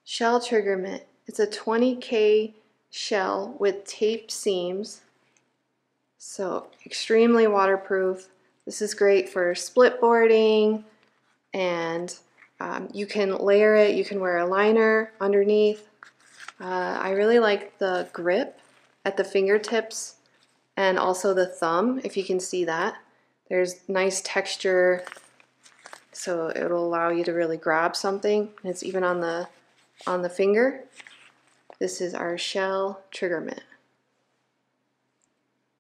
Shell trigger mitt. It's a 20K shell with taped seams, so extremely waterproof. This is great for split boarding, and you can layer it. You can wear a liner underneath. I really like the grip at the fingertips and also the thumb, if you can see that. There's nice texture, so it'll allow you to really grab something. And it's even on the finger. This is our shell trigger mitt.